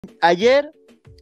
Ayer,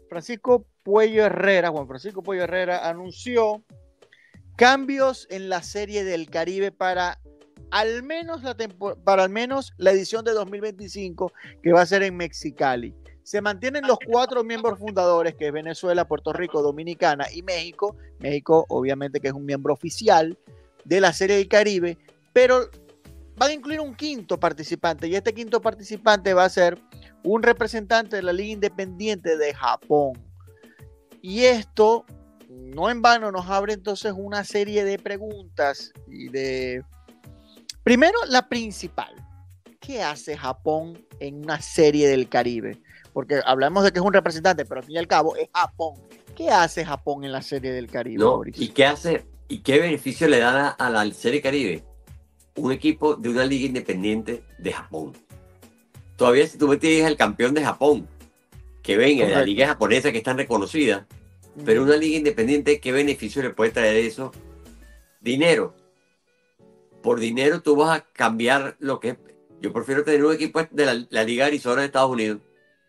Juan Francisco Puello Herrera anunció cambios en la Serie del Caribe para al menos la edición de 2025, que va a ser en Mexicali. Se mantienen los 4 miembros fundadores, que es Venezuela, Puerto Rico, Dominicana y México. México, obviamente, que es un miembro oficial de la Serie del Caribe, pero van a incluir un quinto participante, y este quinto participante va a ser un representante de la Liga Independiente de Japón. Y esto, no en vano, nos abre entonces una serie de preguntas y de... Primero, la principal. ¿Qué hace Japón en una Serie del Caribe? Porque hablamos de que es un representante, pero al fin y al cabo es Japón. ¿Qué hace Japón en la Serie del Caribe, No, Boris? ¿y qué hace? ¿Y qué beneficio le da a la Serie Caribe? Un equipo de una liga independiente de Japón. Todavía si tú me tienes el campeón de Japón, que venga de la liga japonesa, que es tan reconocida, pero una liga independiente, ¿qué beneficio le puede traer eso? Dinero. Por dinero tú vas a cambiar lo que es. Yo prefiero tener un equipo de la Liga Arizona de Estados Unidos.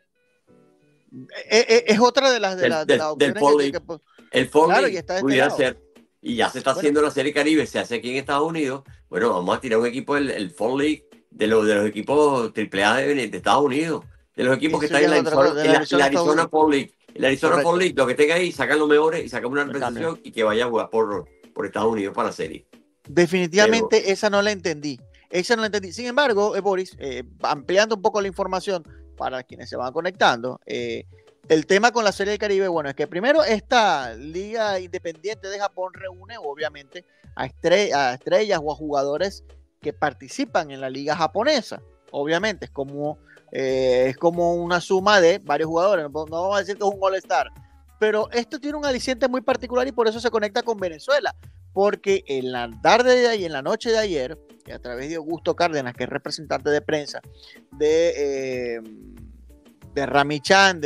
Es otra de las del opciones Fall League. El Fall claro, League y está de pudiera este lado. ser. Y ya se está haciendo la Serie Caribe, se hace aquí en Estados Unidos. Bueno, vamos a tirar un equipo del Fall League, de los equipos AAA de Estados Unidos, de los equipos que están en la Arizona Fall League. El Arizona Fall League, los que estén ahí, sacan los mejores y sacan una representación y que vaya a jugar por Estados Unidos para la serie. Definitivamente esa no la entendí. Sin embargo, Boris, ampliando un poco la información para quienes se van conectando, el tema con la Serie del Caribe, bueno, es que primero esta Liga Independiente de Japón reúne obviamente a estrellas o a jugadores que participan en la liga japonesa. Obviamente es como una suma de varios jugadores. No vamos a decir que es un All-Star, pero esto tiene un aliciente muy particular y por eso se conecta con Venezuela, porque en la tarde y en la noche de ayer, a través de Augusto Cárdenas, que es representante de prensa de Ramichan,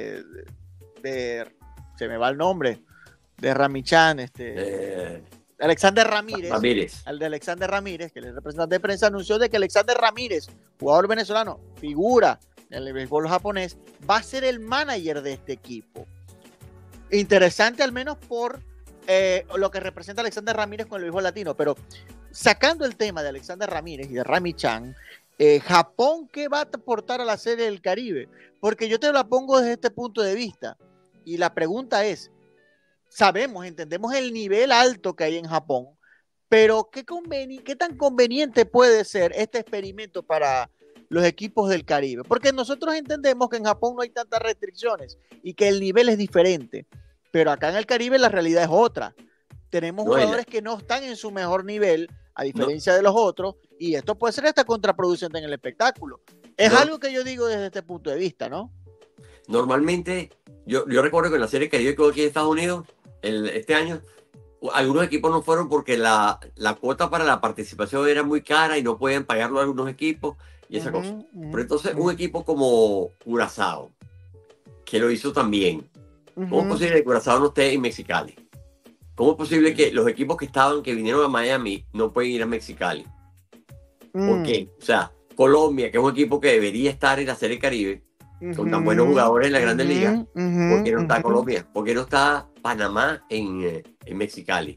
se me va el nombre, de Ramichan, Alexander Ramírez, el de Alexander Ramírez, que es el representante de prensa, anunció de que Alexander Ramírez, jugador venezolano, figura en el béisbol japonés, va a ser el manager de este equipo. Interesante al menos por lo que representa Alexander Ramírez con el béisbol latino, pero sacando el tema de Alexander Ramírez y de Rami-chan, Japón, ¿qué va a aportar a la Serie del Caribe? Porque yo te la pongo desde este punto de vista, y la pregunta es, entendemos el nivel alto que hay en Japón, pero ¿qué tan conveniente puede ser este experimento para los equipos del Caribe? Porque nosotros entendemos que en Japón no hay tantas restricciones y que el nivel es diferente, pero acá en el Caribe la realidad es otra. Tenemos jugadores que no están en su mejor nivel, a diferencia de los otros, y esto puede ser hasta contraproducente en el espectáculo. Es algo que yo digo desde este punto de vista, ¿no? Normalmente, yo recuerdo que en la Serie Caribe que hubo aquí en Estados Unidos, este año, algunos equipos no fueron porque la cuota para la participación era muy cara y no podían pagarlo a algunos equipos y esa cosa. Pero entonces un equipo como Curazao, que lo hizo también, ¿cómo es posible que Curazao no esté en Mexicali? ¿Cómo es posible que los equipos que vinieron a Miami no pueden ir a Mexicali? ¿Por qué? O sea, Colombia, que es un equipo que debería estar en la Serie Caribe, con tan buenos jugadores en la Grandes Ligas, ¿por qué no está Colombia? ¿Por qué no está Panamá en Mexicali?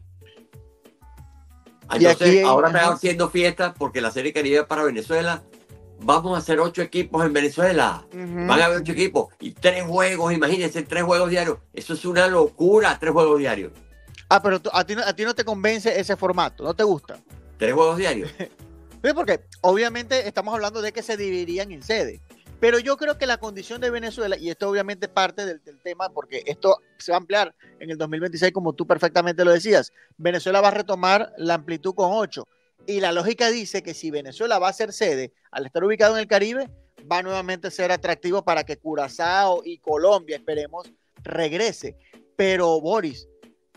Entonces, ahora están haciendo fiestas porque la Serie Caribe es para Venezuela. Vamos a hacer 8 equipos en Venezuela. Van a haber 8 equipos y 3 juegos, imagínense, 3 juegos diarios. Eso es una locura, 3 juegos diarios. Pero a ti no te convence ese formato, ¿no te gusta? 3 juegos diarios. Porque obviamente estamos hablando de que se dividirían en sede. Pero yo creo que la condición de Venezuela, y esto obviamente parte del tema, porque esto se va a ampliar en el 2026, como tú perfectamente lo decías. Venezuela va a retomar la amplitud con 8. Y la lógica dice que si Venezuela va a ser sede, al estar ubicado en el Caribe, va nuevamente a ser atractivo para que Curazao y Colombia, esperemos, regrese. Pero, Boris,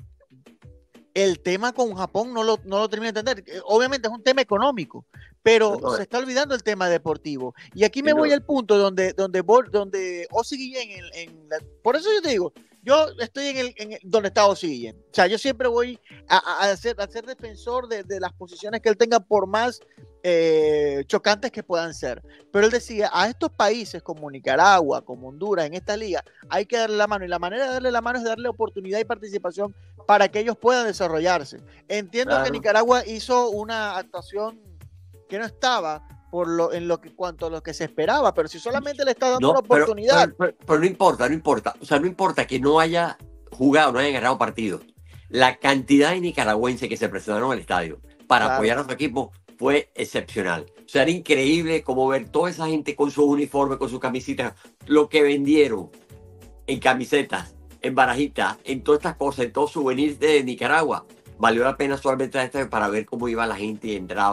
el tema con Japón no lo termino de entender. Obviamente es un tema económico, pero se está olvidando el tema deportivo. Y aquí me voy al punto donde Ozzy Guillén, por eso yo te digo, yo estoy donde Estados sigue. O sea, yo siempre voy a ser defensor de las posiciones que él tenga, por más chocantes que puedan ser. Pero él decía, a estos países como Nicaragua, como Honduras, en esta liga, hay que darle la mano. Y la manera de darle la mano es darle oportunidad y participación para que ellos puedan desarrollarse. Entiendo que Nicaragua hizo una actuación que no estaba cuanto a lo que se esperaba, pero si solamente le está dando una oportunidad. Pero no importa. O sea, no importa que no haya jugado, no haya ganado partidos. La cantidad de nicaragüenses que se presentaron al estadio para apoyar a su equipo fue excepcional. O sea, era increíble como ver toda esa gente con su uniforme, con sus camisetas, lo que vendieron en camisetas, en barajitas, en todas estas cosas, en todos souvenirs de Nicaragua. Valió la pena solamente para ver cómo iba la gente y entraba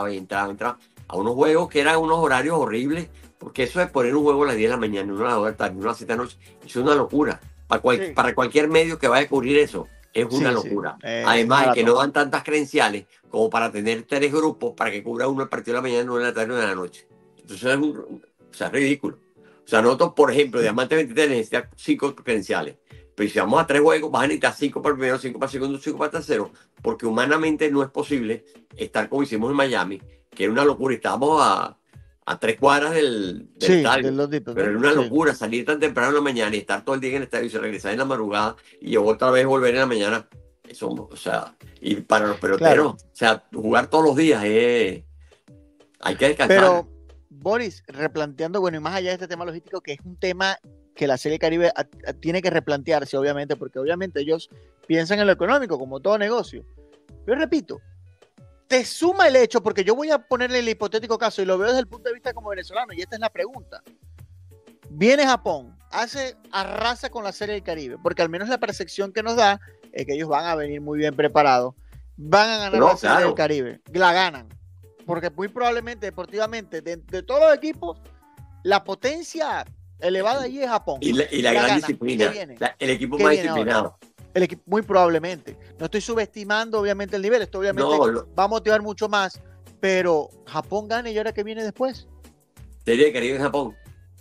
a unos juegos que eran unos horarios horribles, porque eso es poner un juego a las 10 de la mañana, una a las 2 de la tarde, una a las 7 de la noche, es una locura. Para cualquier medio que vaya a cubrir eso, es una locura. Además de que no dan tantas credenciales como para tener 3 grupos para que cubra uno el partido de la mañana, uno de la tarde y uno de la noche. Entonces es ridículo. O sea, nosotros, por ejemplo, Diamante 23 necesita 5 credenciales. Pero si vamos a 3 juegos, vas a necesitar 5 para el primero, 5 para el segundo, 5 para el tercero, porque humanamente no es posible estar como hicimos en Miami, que era una locura. Estábamos a 3 cuadras del estadio. Pero era una locura salir tan temprano en la mañana y estar todo el día en el estadio y regresar en la madrugada y otra vez volver en la mañana. Eso, o sea, y para los peloteros, o sea, jugar todos los días hay que descansar. Pero, Boris, replanteando, bueno, y más allá de este tema logístico, que es un tema que la Serie Caribe tiene que replantearse, obviamente, porque obviamente ellos piensan en lo económico, como todo negocio. Yo repito, te suma el hecho, porque yo voy a ponerle el hipotético caso y lo veo desde el punto de vista como venezolano, y esta es la pregunta. Viene Japón, arrasa con la Serie del Caribe, porque al menos la percepción que nos da es que ellos van a venir muy bien preparados, van a ganar la Serie del Caribe, la ganan, porque muy probablemente deportivamente, de todos los equipos, la potencia elevada allí es Japón. Y la gran disciplina, el equipo más disciplinado. El equipo, muy probablemente. No estoy subestimando obviamente el nivel, esto obviamente va a motivar mucho más, pero Japón gana y ahora que viene después. Serie del Caribe en Japón.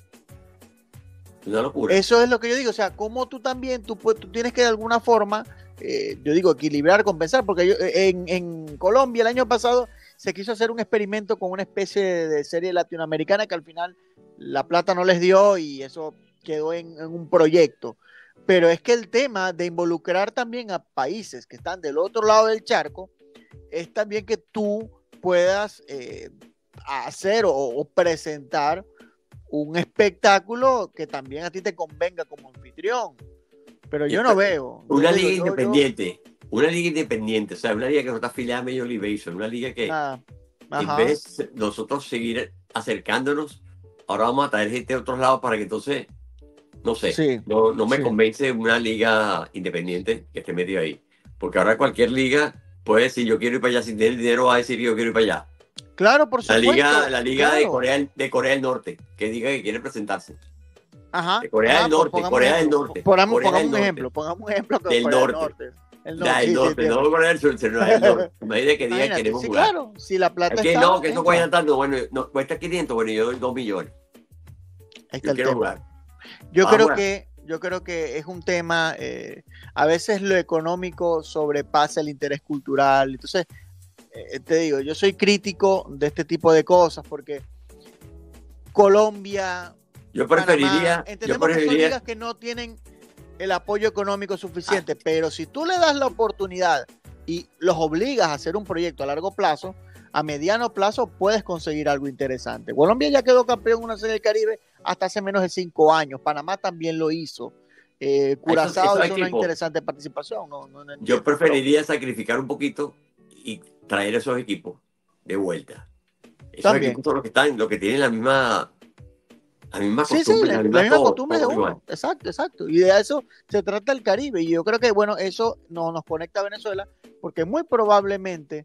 Una locura. Eso es lo que yo digo, o sea, como tú también, tú tienes que de alguna forma, yo digo, equilibrar, compensar, porque en Colombia el año pasado se quiso hacer un experimento con una especie de serie latinoamericana que al final la plata no les dio y eso quedó en un proyecto. Pero es que el tema de involucrar también a países que están del otro lado del charco es también que tú puedas hacer o presentar un espectáculo que también a ti te convenga como anfitrión. Pero yo no veo. Una liga independiente, o sea, una liga que no está afiliada a Major League Baseball, una liga que en vez de nosotros seguir acercándonos, ahora vamos a traer gente de otros lados para que entonces, no sé, no me convence una liga independiente que esté metida ahí. Porque ahora cualquier liga puede decir yo quiero ir para allá, sin tener dinero va a decir yo quiero ir para allá. Claro, por supuesto. La liga de Corea del Norte, que diga que quiere presentarse. Ajá. De Corea del Norte, Corea del Norte. Pongamos un ejemplo del norte. Del norte, no Corea del Sur, sino del norte. Imagínate que digan que queremos jugar. Claro, si la plata está. No, que eso cuesta tanto, bueno, no, cuesta 500, bueno, yo doy 2 millones. Ahí está el tema. Yo creo que es un tema, a veces lo económico sobrepasa el interés cultural. Entonces, te digo, yo soy crítico de este tipo de cosas porque Colombia, yo preferiría, entendemos que son ligas que no tienen el apoyo económico suficiente, pero si tú le das la oportunidad y los obligas a hacer un proyecto a largo plazo, a mediano plazo puedes conseguir algo interesante. Colombia ya quedó campeón en una Serie del Caribe hasta hace menos de 5 años. Panamá también lo hizo. Curazao hizo una interesante participación. Yo preferiría sacrificar un poquito y traer esos equipos de vuelta. Esos equipos son los que tienen la misma costumbre. La misma costumbre de uno. Exacto. Y de eso se trata el Caribe. Y yo creo que, bueno, eso nos conecta a Venezuela porque muy probablemente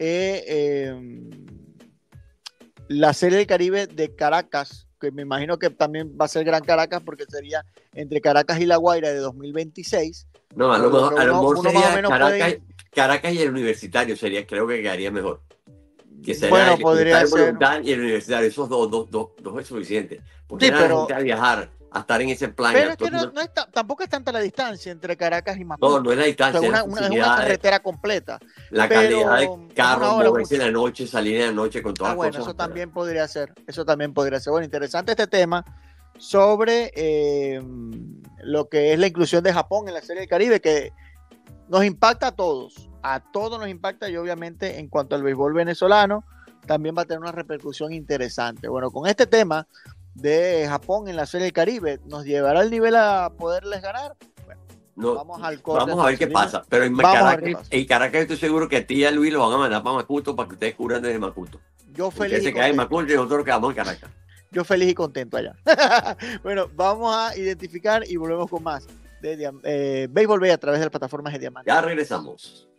la Serie del Caribe de Caracas, que me imagino que también va a ser Gran Caracas porque sería entre Caracas y La Guaira de 2026. No, a lo mejor sería Caracas y el Universitario creo que quedaría mejor. Que sería podría ser. Y el Universitario, esos dos es suficiente. Porque sí, pero a viajar a estar en ese plan. Pero es que tampoco es tanta la distancia entre Caracas y Macuto. No es la distancia. O sea, es una carretera completa. La calidad de carro, moverse en la noche, salir en la noche con todas las bueno, cosas. Eso también podría ser. Bueno, interesante este tema sobre lo que es la inclusión de Japón en la Serie del Caribe, que nos impacta a todos nos impacta, y obviamente en cuanto al béisbol venezolano también va a tener una repercusión interesante. Bueno, con este tema de Japón en la Serie del Caribe, ¿nos llevará al nivel a poderles ganar? Bueno, vamos al corte. Vamos a ver qué pasa, pero en Caracas estoy seguro que a ti y a Luis lo van a mandar para Macuto para que ustedes cubran desde Macuto. Yo feliz. Se queda en Macuto y nosotros quedamos en Caracas. Yo feliz y contento allá. Bueno, vamos a identificar y volvemos con más de Béisbol Bay a través de las plataformas de Diamante. Ya regresamos.